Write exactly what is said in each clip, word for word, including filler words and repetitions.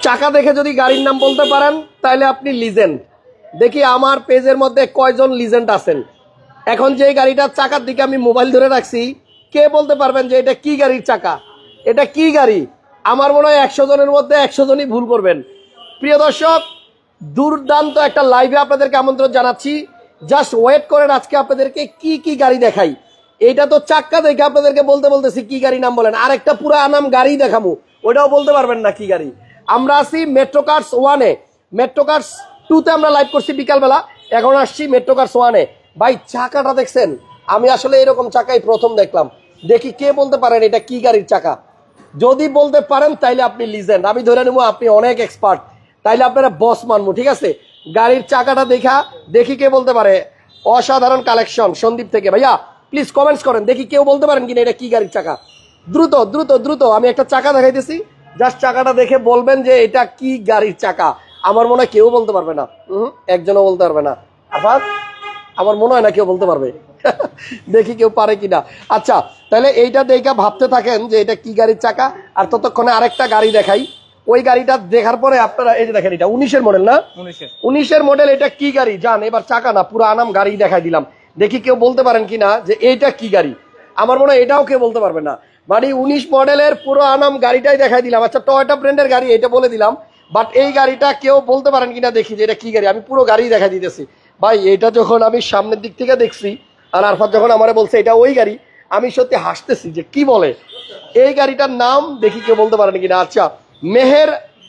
চাকা দেখে যদি গাড়ির নাম বলতে পারেন তাহলে আপনি লিজেন্ড। দেখি আমার পেজের মধ্যে কয়জন লিজেন্ড আছেন। এখন যে গাড়িটার চাকার দিকে আমি মোবাইল ধরে রাখছি, কে বলতে পারবেন যে এটা কি গাড়ির চাকা, এটা কি গাড়ি? আমার মনে হয় একশো জনের মধ্যে একশো জনই ভুল করবেন। প্রিয় দর্শক, দুর্দান্ত একটা লাইভে আপনাদেরকে আমন্ত্রণ জানাচ্ছি। জাস্ট ওয়েট করেন, আজকে আপনাদেরকে কি কি গাড়ি দেখাই। এইটা তো চাক্কা দেখে আপনাদেরকে বলতে বলতেছি কি গাড়ি নাম বলেন, আর একটা পুরো আনাম গাড়ি দেখাবো, ওটাও বলতে পারবেন না কি গাড়ি। আমরা আছি মেট্রো কার্স ওয়ানে, মেট্রো কার্স টুতে আমরা লাইভ করছি বিকালবেলা, এখন আসছি মেট্রো কার্স ওয়ানে। ভাই চাকাটা দেখছেন? আমি আসলে এরকম চাকাই প্রথম দেখলাম। দেখি কে বলতে পারেন এটা কি গাড়ির চাকা। যদি বলতে পারেন তাইলে আপনি লিজেন্ড, আমি ধরে নেবো আপনি অনেক এক্সপার্ট, তাইলে আপনারা বস মানবো, ঠিক আছে? গাড়ির চাকাটা দেখা দেখি কে বলতে পারে। অসাধারণ কালেকশন সন্দীপ থেকে। ভাইয়া প্লিজ কমেন্টস করেন, দেখি কেউ বলতে পারেন কিনা এটা কি গাড়ির চাকা। দ্রুত দ্রুত দ্রুত, আমি একটা চাকা দেখাইতেছি, জাস্ট চাকাটা দেখে বলবেন যে এটা কি গাড়ির চাকা। আমার মনে হয় কেউ বলতে পারবে না, হুম একজনও বলতে পারবে না। আবার আমার মনে হয় না কেউ বলতে পারবে, দেখি কেউ পারে কিনা। আচ্ছা তাহলে এইটা দেখে ভাবতে থাকেন যে এটা কি গাড়ির চাকা, আর ততক্ষণে আরেকটা গাড়ি দেখাই। ওই গাড়িটা দেখার পরে আপনারা এই যে দেখেন, এটা উনিশের মডেল না, উনিশের মডেল। এটা কি গাড়ি জান? এবার চাকা না পুরো আনাম গাড়ি দেখাই দিলাম, দেখি কেউ বলতে পারেন কিনা যে এইটা কি গাড়ি। আমার মনে হয় এটাও কেউ বলতে পারবে না। মানে উনিশ মডেলের পুরো আনাম গাড়িটাই দেখাই দিলাম। আচ্ছা টয়োটা ব্র্যান্ডের গাড়ি এটা বলে দিলাম, বাট এই গাড়িটা কেউ বলতে পারেন কিনা দেখি যে এটা কি গাড়ি। আমি পুরো গাড়ি দেখাই দিতেছি ভাই। এটা যখন আমি সামনের দিক থেকে দেখছি আর আরফাত যখন আমারে বলছে এটা ওই গাড়ি, আমি সত্যি হাসতেছি যে কি বলে। এই গাড়িটার নাম দেখি কেউ বলতে পারেন কিনা। আচ্ছা মেহের,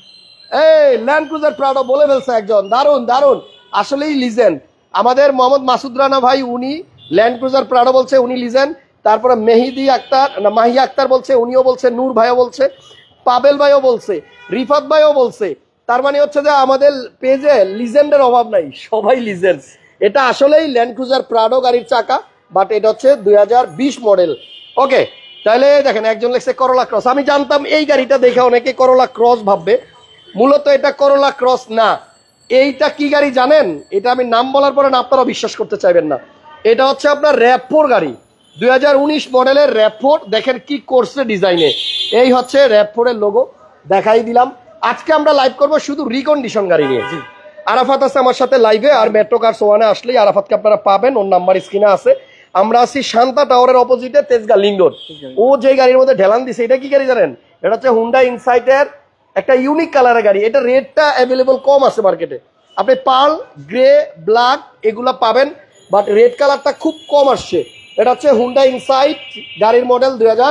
এই ল্যান্ড ক্রুজার প্রাডো বলে ফেলছে একজন, দারুন দারুন, আসলেই লিজেন্ড। আমাদের মোহাম্মদ মাসুদ রানা ভাই উনি ল্যান্ড ক্রুজার প্রাডো বলছে, উনি লিজেন্ড। তারপরে মেহিদি আক্তার না মাহিয়া আক্তার বলছে, উনিও বলছে, নূর ভাইও বলছে, পাবেল ভাইও বলছে, রিফাত ভাইও বলছে। তার মানে হচ্ছে যে আমাদের পেজে লিজেন্ডের অভাব নাই, সবাই লিজেন্ড। এটা আসলেই ল্যান্ড ক্রুজার প্রাডো গাড়ির চাকা, বাট এটা হচ্ছে দুই হাজার বিশ মডেল। ওকে তাহলে দেখেন একজন লেখছে করোলা ক্রস। আমি জানতাম এই গাড়িটা দেখে অনেকে করোলা ক্রস ভাববে, মূলত এটা করোলা ক্রস না। এইটা কি গাড়ি জানেন? এটা আমি নাম বলার পরে না আপনারা বিশ্বাস করতে চাইবেন না। এটা হচ্ছে আপনার র্যাপ ফোর গাড়ি, দুই হাজার উনিশ মডেলের র্যাপ ফোর। দেখেন কি করছে ডিজাইনে, এই হচ্ছে র্যাপ ফোর এর লোগো, দেখাই দিলাম। আজকে আমরা লাইভ করব শুধু রিকন্ডিশন গাড়ি নিয়ে। আরাফাত আছে আমার সাথে লাইভে, আর মেট্রো কার্স ওয়ানে আসলেই আরাফাতকে আপনারা পাবেন, ওর নাম্বার স্ক্রিনে আছে। আমরা আছি শান্তা টাওয়ারের অপোজিটে তেজগাঁ লিংক রোড। ও যে গাড়ির মধ্যে ঢেলান দিছে এটা কি গাড়ি জানেন? এটা হচ্ছে হুন্ডা ইনসাইটের একটা ইউনিক কালারের গাড়ি। এটা রেটটা অ্যাভেলেবল কম আছে মার্কেটে, আপনি পার্ল, গ্রে, ব্ল্যাক এগুলা পাবেন, বাট রেড কালারটা খুব কম আসছে। এটা হচ্ছে হুন্ডা ইনসাইট, গাড়ির মডেল দুই হাজার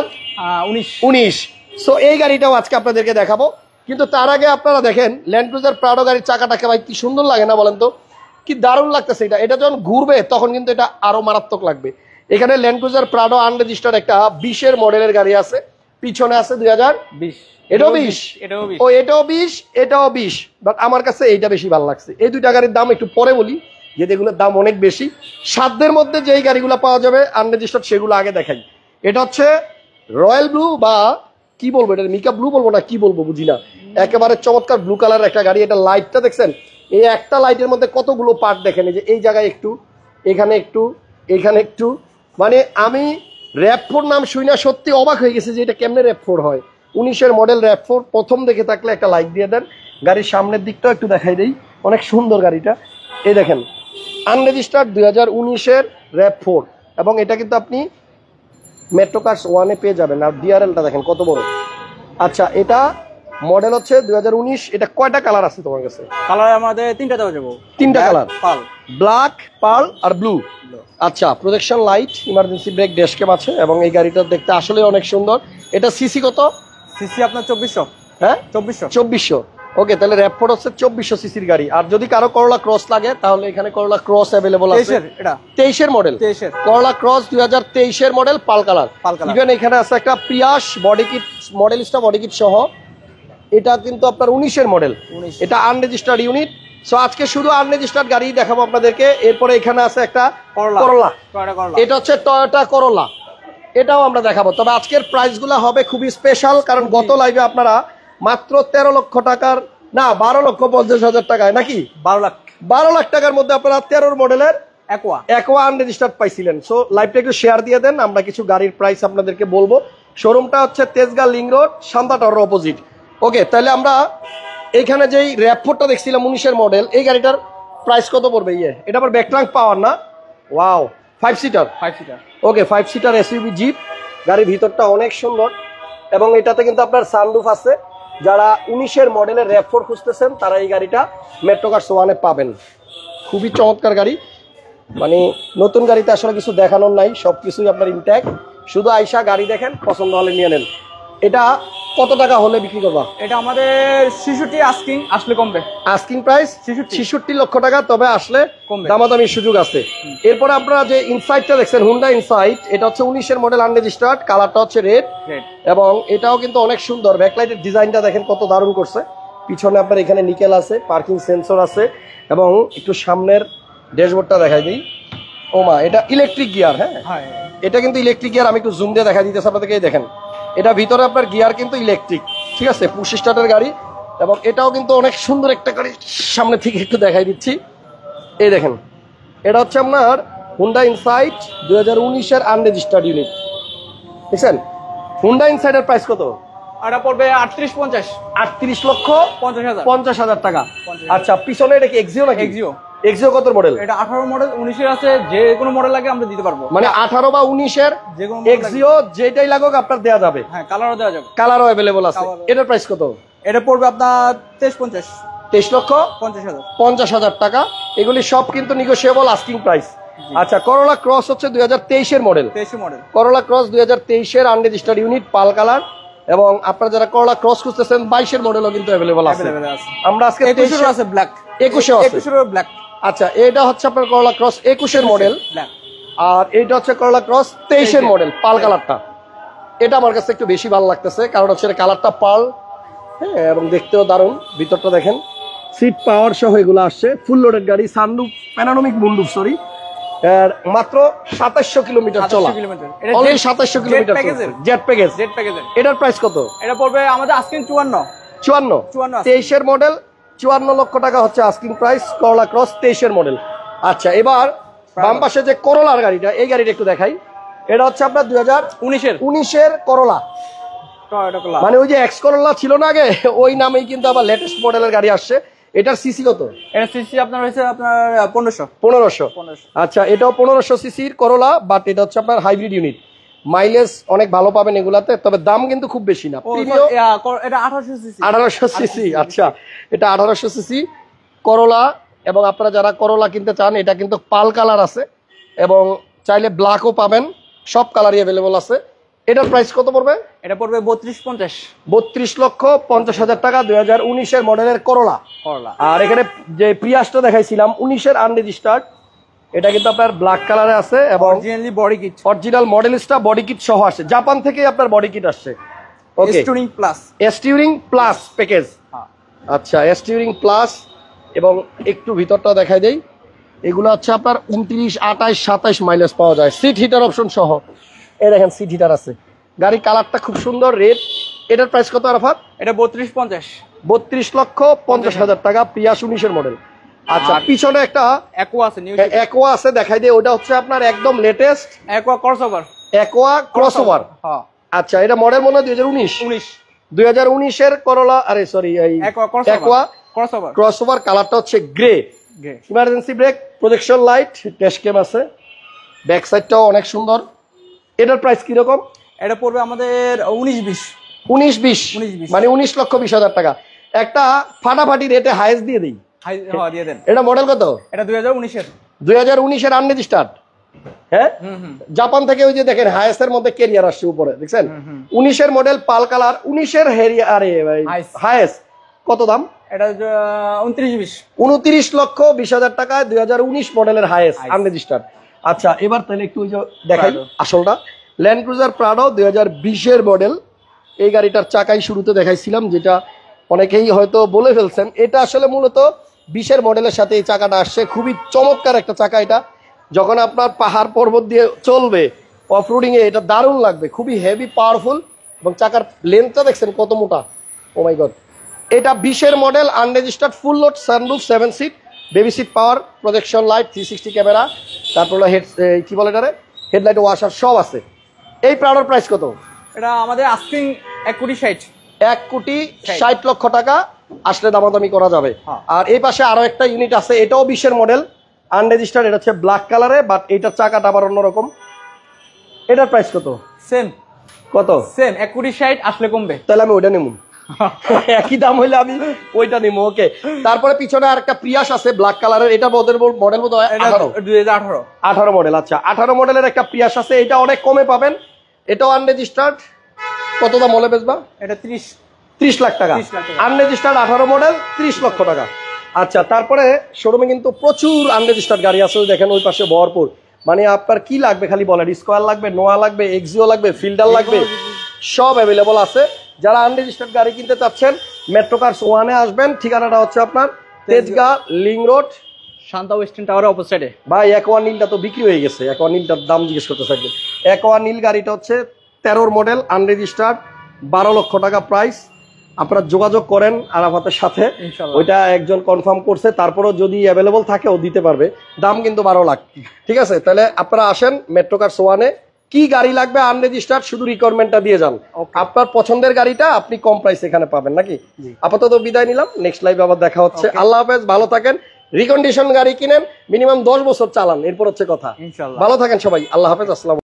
উনিশ। সো এই গাড়িটাও আজকে আপনাদেরকে দেখাবো, কিন্তু তার আগে আপনারা দেখেন ল্যান্ড ক্রুজার প্রাডো গাড়ির চাকাটাকে ভাই কি সুন্দর লাগে না বলেন তো? কি দারুণ লাগতেছে এটা। এটা যখন ঘুরবে তখন কিন্তু এটা আরো মারাত্মক লাগবে। এখানে ল্যান্ড ক্রুজার প্রাডো আনরেজিস্টার্ড একটা বিশের মডেলের গাড়ি আছে, পিছনে আছে দুই হাজার বিশ, এটাও বিশ, ও এটাও বিশ, এটাও বিশ, বাট আমার কাছে এইটা বেশি ভালো লাগছে। এই দুইটা গাড়ির দাম একটু পরে বলি, যেগুলোর দাম অনেক বেশি। সাধ্যের মধ্যে যেই গাড়িগুলো পাওয়া যাবে আনরেজিস্টার্ড সেগুলো আগে দেখাই। এটা হচ্ছে রয়্যাল ব্লু, বা কি বলবো এটা, মিকা ব্লু বলবো না কি বলবো বুঝি না, একেবারে চমৎকার ব্লু কালার একটা গাড়ি। এটা লাইটটা দেখছেন? এই একটা লাইটের মধ্যে কতগুলো পার্ট দেখেন, এই যে এই জায়গায় একটু, এখানে একটু, এখানে একটু। মানে আমি র্যাপ ফোর নাম শুই না সত্যি অবাক হয়ে গেছে যে এটা কেমনে র্যাপ ফোর হয়। উনিশের মডেল র্যাপ ফোর, প্রথম দেখে থাকলে একটা লাইক দিয়ে দেন। গাড়ির সামনের দিকটাও একটু দেখাই দেই, অনেক সুন্দর গাড়িটা। এই দেখেন আনরেজিস্টার্ড দুই হাজার উনিশের র্যাপ ফোর, এবং এটা কিন্তু আপনি মেট্রো কার্স ওয়ানে পেয়ে যাবেন। আর ডিআরএলটা দেখেন কত বড়। আচ্ছা এটা মডেল হচ্ছে দুই হাজার উনিশ। এটা কয়টা কালার আছে তোমার কাছে? কালার আমাদের তিনটা দেওয়া যাবো, তিনটা কালার, পার্ল, ব্ল্যাক, পার্ল আর ব্লু। আচ্ছা protection light, emergency brake, dashcam আছে, এবং এই গাড়িটা দেখতে আসলে অনেক সুন্দর। এটা সিসি কত? সিসি আপনার চব্বিশশো। হ্যাঁ চব্বিশশো, চব্বিশশো। ওকে তাহলে র্যাপ ফোর হচ্ছে চব্বিশশো সিসির গাড়ি। আর যদি কারো করোলা ক্রস লাগে তাহলে এখানে করোলা ক্রস অ্যাভেলেবল আছে। এটা তেইশের মডেল, তেইশের করোলা ক্রস দুই হাজার তেইশের মডেল, পাল কালার। ইভেন এখানে আছে একটা Prius body kit, Modellista body kit সহ। এটা কিন্তু আপনার উনিশের মডেল, এটা আনরেজিস্টার্ড ইউনিট। সো আজকে শুধু আনরেজিস্টার্ড গাড়ি দেখাবো আপনাদেরকে। এরপরে এখানে আছে একটা করোলা, এটা হচ্ছে টয়োটা করোলা, এটাও আমরা দেখাবো। তবে আজকের প্রাইস গুলা হবে খুবই স্পেশাল, কারণ গত লাইভে আপনারা মাত্র তেরো লক্ষ টাকার না বারো লক্ষ পঞ্চাশ হাজার টাকায় নাকি বারো লাখ বারো লাখ টাকার মধ্যে আপনারা তেরোর মডেলের একোয়া একোয়া আনরেজিস্টার্ড পাইছিলেন। সো লাইভটা একটু শেয়ার দিয়ে দেন, আমরা কিছু গাড়ির প্রাইস আপনাদেরকে বলবো। শোরুমটা হচ্ছে Tejgaon link road, Shanta tower opposite. Okay তাহলে আমরা এইখানে যেই র্যাপফোরটা দেখছিলাম উনিশের মডেল, এই গাড়িটার প্রাইস কত পড়বে? ইয়ে এটা আবার ব্যাকট্রাঙ্ক পাওয়ার না? Wow, five seater. Five seater okay, five seater SUV jeep. গাড়ির ভিতরটা অনেক সুন্দর এবং এটাতে কিন্তু আপনার সানরুফ আছে। যারা উনিশের মডেলের র্যাপ ফোর খুঁজতেছেন তারা এই গাড়িটা মেট্রো কার্স ওয়ানে পাবেন। খুবই চমৎকার গাড়ি, মানে নতুন গাড়িতে আসলে কিছু দেখানোর নাই, সব কিছুই আপনার ইনট্যাক্ট। শুধু আইসা গাড়ি দেখেন, পছন্দ হলে নিয়ে নেন। এটা কত টাকা হলে বিক্রি করবা? এটা আমাদের ছেষট্টি আস্কিং, আসলে কমবে। আস্কিং প্রাইস ছেষট্টি লক্ষ টাকা, তবে আসলে দামাদামির সুযোগ আছে। এরপরে আপনারা যে ইনসাইটটা দেখছেন, হুন্ডা ইনসাইট, এটা হচ্ছে উনিশের মডেল, আনরেজিস্টার্ড, কালারটা হচ্ছে রেড এবং এটাও কিন্তু অনেক সুন্দর। ব্যাকলাইটের ডিজাইনটা দেখেন কত দারুণ করছে। পিছনে আপনার এখানে নিকেল আছে, পার্কিং সেন্সর আছে এবং একটু সামনের ড্যাশবোর্ডটা দেখাই দিই। ও মা, এটা ইলেকট্রিক গিয়ার। হ্যাঁ, এটা কিন্তু ইলেকট্রিক গিয়ার। আমি একটু জুম দিয়ে দেখা দিতেছি আপনাদেরকে। দেখেন এটা ভিতরে আপনার গিয়ার কিন্তু ইলেকট্রিক, ঠিক আছে, পুশ স্টার্টের গাড়ি এবং এটাও কিন্তু অনেক সুন্দর একটা গাড়ি। সামনে থেকে একটু দেখাই দিচ্ছি, এই দেখেন এটা হচ্ছে আপনার হুন্ডা ইনসাইট দুই হাজার উনিশের আনরেজিস্টার্ড ইউনিট, দেখছেন। হুন্ডা ইনসাইটের প্রাইস কত? এটা পড়বে আটত্রিশ পঞ্চাশ আটত্রিশ লক্ষ পঞ্চাশ হাজার পঞ্চাশ হাজার টাকা। আচ্ছা, পিছনে এটা কি এক্সিও নাকি? এক্সিও। এক্সিও কত মডেল? এটা আঠারো মডেল, উনিশের আছে, যে কোনো মডেল লাগে আমরা দিতে পারবো। মানে আঠারো বা উনিশের যে কোনো এক্সিও যেটাই লাগুক আপনার দেওয়া যাবে। হ্যাঁ, কালারও দেওয়া যাবে, কালারও অ্যাভেলেবল আছে। এটার প্রাইস কত? এটা পড়বে আপনার তেইশ পঞ্চাশ তেইশ লক্ষ পঞ্চাশ হাজার পঞ্চাশ হাজার টাকা। এগুলি সব কিন্তু নিগোশিয়েবল আস্কিং প্রাইস। আচ্ছা, করোলা ক্রস হচ্ছে দুই হাজার তেইশের মডেল। তেইশের মডেল করোলা ক্রস দুই হাজার তেইশের আনরেজিস্টার্ড ইউনিট, পাল কালার এবং আপনারা যারা করোলা ক্রস খুঁজতেছেন বাইশের মডেলও কিন্তু অ্যাভেলেবল আছে। আমরা আজকে একুশের আছে ব্ল্যাক, একুশে আছে ব্ল্যাক। আচ্ছা, এটা হচ্ছে আপনার করোলা ক্রস একুশের মডেল আর এইটা হচ্ছে করোলা ক্রস তেইশের মডেল, পাল কালারটা। এটা আমার কাছে একটু বেশি ভালো লাগতেছে, কারণ হচ্ছে কালারটা পাল, হ্যাঁ, এবং দেখতেও দারুণ। ভিতরটা দেখেন, সিট পাওয়ার সহ এগুলো আসছে, ফুল লোডেড গাড়ি, সানরুফ, প্যানোরামিক মুন্ডুপ, সরি। মাত্র সাতাশশো কিলোমিটার চলা, অলরেডি সাতাশশো kilometre jet package. Jet package এটার প্রাইস কত? এটা পড়বে আমাদের আস্কিং চুয়ান্ন চুয়ান্ন চুয়ান্ন তেইশের মডেল, চুয়ান্ন লক্ষ টাকা হচ্ছে আস্কিং প্রাইস, করোলা ক্রস তেইশের মডেল। আচ্ছা, এবার বাম পাশে যে করোলার গাড়িটা, এই গাড়িটা একটু দেখাই। এটা হচ্ছে আপনার দুই হাজার উনিশের উনিশের করোলা, মানে ওই যে এক্স করোলা ছিল না আগে, ওই নামেই কিন্তু আবার লেটেস্ট মডেলের গাড়ি আসছে। এটার সিসি কত? এটা সিসি আপনার হয়েছে আপনার পনেরোশো পনেরোশো আচ্ছা, এটাও পনেরোশো সিসির করোলা, বাট এটা হচ্ছে আপনার হাইব্রিড ইউনিট। মাইলেজ অনেক ভালো পাবেন এগুলাতে, তবে দাম কিন্তু খুব বেশি না। এটা আঠারোশো সিসি আঠারোশো সিসি আচ্ছা, এটা আঠারোশো সিসি করোলা। এবং আপনারা যারা করোলা কিনতে চান, এটা কিন্তু পাল কালার আছে এবং চাইলে ব্ল্যাকও পাবেন, সব কালারই অ্যাভেলেবল আছে। এটার প্রাইস কত পড়বে? এটা পড়বে বত্রিশ পঞ্চাশ বত্রিশ লক্ষ পঞ্চাশ হাজার টাকা, দুই হাজার উনিশের মডেলের করোলা। আর এখানে যে প্রিয়াসটা দেখাইছিলাম উনিশের আনরেজিস্টার্ড, এটা কিন্তু আপনার ব্ল্যাক কালারে আছে এবং body kit, original Modellista body kit সহ আসে, জাপান থেকে আপনার বডি কিট আসছে। Okay, steering plus, steering plus package. আচ্ছা, স্টিউরিং প্লাস এবং একটু ভিতরটা দেখাই দেই। এগুলো হচ্ছে আপনার উনত্রিশ, আঠাইশ, সাতাইশ মাইলেজ পাওয়া যায়, সিট হিটার অপশন সহ। এই দেখেন সিট হিটার আছে, গাড়ি কালারটা খুব সুন্দর, রেড। এটার প্রাইস কত আরাফাত? এটা বত্রিশ পঞ্চাশ বত্রিশ লক্ষ পঞ্চাশ হাজার টাকা, প্রিয়াস উনিশের মডেল। আচ্ছা, পিছনে একটা অ্যাকোয়া আছে, নিউ অ্যাকোয়া আছে, দেখাই দিয়ে। ওটা হচ্ছে আপনার একদম latest Aqua crossover, Aqua crossover. আচ্ছা, এটা মডেল মনে হয় দুই হাজার উনিশ উনিশ দুই হাজার উনিশের করোলা, আরে সরি, এই অ্যাকোয়া ক্রসওভার। ক্রসওভার কালারটা হচ্ছে grey. Emergency brake, projection light, dash cam আছে, ব্যাক সাইডটাও অনেক সুন্দর। এটার প্রাইস কিরকম? এটা পড়বে আমাদের উনিশ বিশ উনিশ বিশ মানে উনিশ লক্ষ বিশ হাজার টাকা। একটা ফাটাফাটি রেটে হাইস দিয়ে দিই, দিয়ে দেন। এটা মডেল কত? এটা দুই হাজার উনিশের দুই হাজার উনিশের আনরেজিস্টার্ড। হ্যাঁ, জাপান থেকে ওই যে দেখেন হাইসের মধ্যে কেরিয়ার আসছে উপরে, দেখছেন। উনিশের মডেল, পাল কালার, উনিশের হেরিয়া, আরে হাইস। কত দাম? এটা উনত্রিশ বিশ উনত্রিশ লক্ষ বিশ হাজার টাকায় দুই হাজার উনিশ মডেলের হাইস আনরেজিস্টার্ড। আচ্ছা, এবার তাহলে একটু ওই যে দেখাই আসলটা। ল্যান্ড ক্রুজার প্রাডো দুই হাজার বিশের মডেল। এই গাড়িটার চাকাই শুরুতে দেখাইছিলাম, যেটা অনেকেই হয়তো বলে ফেলছেন। এটা আসলে মূলত বিশের মডেলের সাথে এই চাকাটা আসছে। খুবই চমৎকার একটা চাকা এটা, যখন আপনার পাহাড় পর্বত দিয়ে চলবে অফ রোডিংয়ে এটা দারুণ লাগবে, খুবই হেভি পাওয়ারফুল। এবং চাকার লেন্থটা দেখছেন কত মোটা, ও মাই গড। এটা বিশের model, unregistered, full load, sunroof, seven seat, baby seat power, projection light, three sixty camera, তারপর হেড কি বলে এটারে হেডলাইট, ওয়াশার সব আছে। এই প্রাডোর প্রাইস কত? এটা আমাদের আস্কিং এক কোটি ষাট এক কোটি ষাট লক্ষ টাকা, আসলে দামাদামি করা যাবে। হ্যাঁ। আর এই পাশে আরো একটা ইউনিট আছে, এটাও বিশের মডেল, আনরেজিস্টার্ড, এটা হচ্ছে ব্ল্যাক কালারে, বাট এটার চাকাটা আবার অন্যরকম। এটার প্রাইস কত? সেম কত? সেম এক কোটি ষাট, আসলে কমবে। তাহলে আমি ওইটা নেব। একই দাম হইলে আমি ওইটা নিবো। ওকে, তারপরে পিছনে আর একটা প্রিয়াস আছে ব্ল্যাক কালারের, এটা মডেল মডেল বোধ হয় আঠারো দুই হাজার আঠারো আঠারো মডেল। আচ্ছা, আঠারো মডেলের একটা প্রিয়াস আছে, এটা অনেক কমে পাবেন, এটাও আনরেজিস্টার্ড। কত দাম হলে বেচবা? এটা ত্রিশ ত্রিশ লাখ টাকা। ত্রিশ লাখ টাকা। আনরেজিস্টার্ড আঠারো মডেল, ত্রিশ লক্ষ টাকা। আচ্ছা, তারপরে শোরুমে কিন্তু প্রচুর আনরেজিস্টার্ড গাড়ি আছে, ওই দেখেন ওই পাশে ভরপুর। মানে আপনার কি লাগবে খালি বলেন, স্কোয়ার লাগবে, নোয়া লাগবে, এক্সিও লাগবে, ফিল্ডার লাগবে, সব অ্যাভেলেবল আছে। যারা আনরেজিস্টার্ড গাড়ি কিনতে চাচ্ছেন মেট্রো কার্স ওয়ানে আসবেন, ঠিকানাটা হচ্ছে আপনার Tejgaon link road, Shanta western টাওয়ারের অপোজিটে। ভাই একোয়া নীলটা তো বিক্রি হয়ে গেছে, একোয়া নীলটার দাম জিজ্ঞেস করতে থাকবেন। একোয়া নীল গাড়িটা হচ্ছে তেরোর মডেল, আনরেজিস্টার্ড, বারো লক্ষ টাকা প্রাইস। আপনারা যোগাযোগ করেন আরাফাতের সাথে, ইনশাআল্লাহ। ওইটা একজন কনফার্ম করছে, তারপরেও যদি অ্যাভেলেবল থাকে ও দিতে পারবে। দাম কিন্তু বারো লাখ। ঠিক আছে, তাহলে আপনারা আসেন মেট্রো কার্স ওয়ানে। কি গাড়ি লাগবে আনরেজিস্টার্ড, শুধু রিকোয়ারমেন্টটা দিয়ে যান। আপনার পছন্দের গাড়িটা আপনি কম প্রাইস এখানে পাবেন নাকি। আপাতত বিদায় নিলাম, নেক্সট লাইভে আবার দেখা হচ্ছে। আল্লাহ হাফেজ, ভালো থাকেন। রিকন্ডিশন গাড়ি কিনেন, মিনিমাম দশ বছর চালান, এরপর হচ্ছে কথা। ইনশাআল্লাহ। ভালো থাকেন সবাই, আল্লাহ হাফেজ, আসসালাম।